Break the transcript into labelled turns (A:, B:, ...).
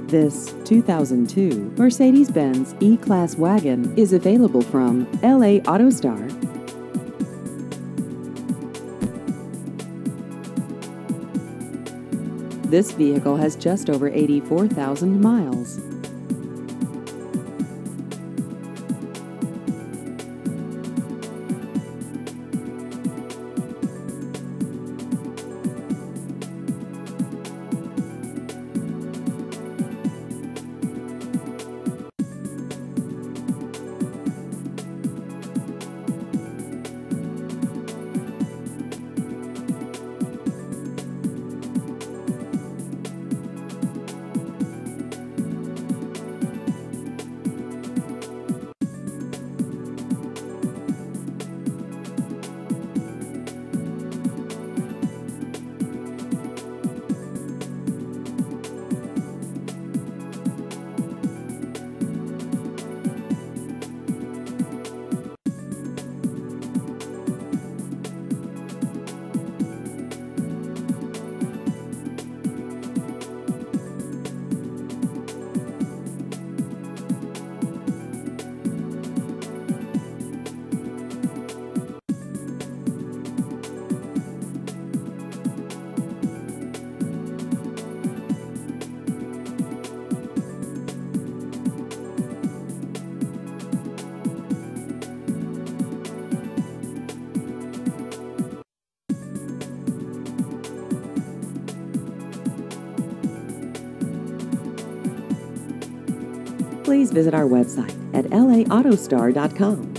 A: This 2002 Mercedes-Benz E-Class wagon is available from LA AutoStar. This vehicle has just over 84,000 miles. Please visit our website at laautostar.com.